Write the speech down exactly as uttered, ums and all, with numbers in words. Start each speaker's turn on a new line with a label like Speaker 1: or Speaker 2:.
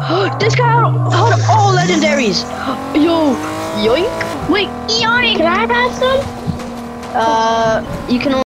Speaker 1: This guy had all legendaries. Yo, yoink.
Speaker 2: Wait,
Speaker 1: Yoink.
Speaker 2: can I have some?
Speaker 1: Uh, you can